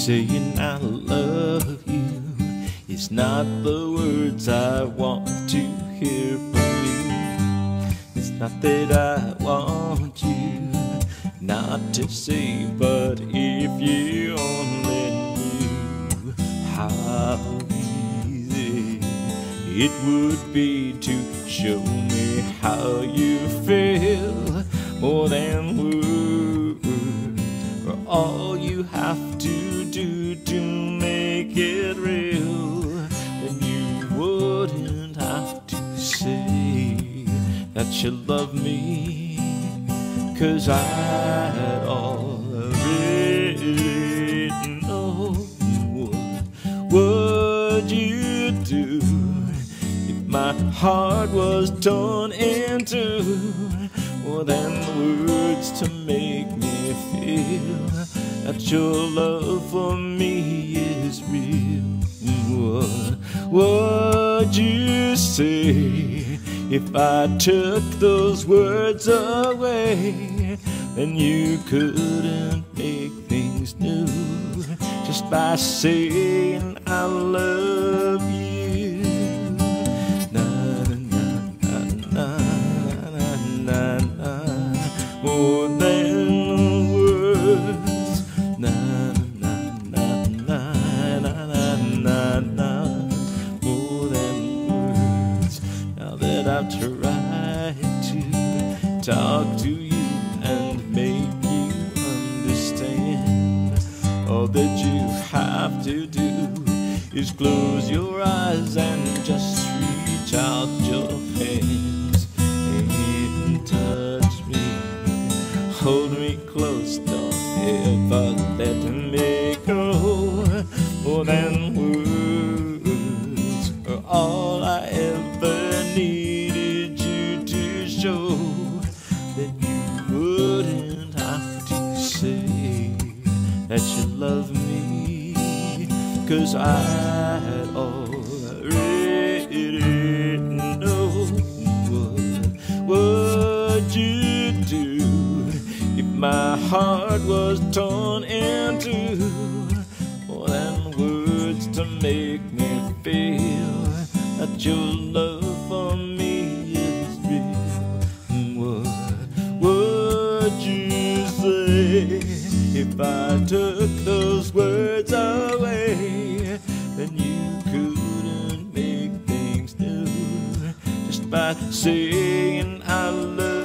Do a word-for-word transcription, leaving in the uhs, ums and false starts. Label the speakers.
Speaker 1: saying I love you is not the words I want to hear from you. It's not that I want you not to say, but if you only knew how easy it would be to show me how you feel. More than words are all you have to do to make it real. Then you wouldn't have to say that you love me, 'cause I'd already know. What would you do if my heart was torn in two? More than words to make me feel that your love for me is real. What would you say if I took those words away? Then you couldn't make things new just by saying I love you. Na na na na na na na. More than words. Na na na na na na na na. More than words. Now that I've tried to talk to you and make you understand, all that you have to do is close your eyes and just reach out your hands and touch me. Hold me close, don't ever let me go. More than words are all I ever needed you to show that you wouldn't have to say that you love me, 'cause I'd already know. What would you do if my heart was torn in two? More than words to make me feel that your love for me is real. What would you say if I took those words away? Then you couldn't make things new just by saying I love you.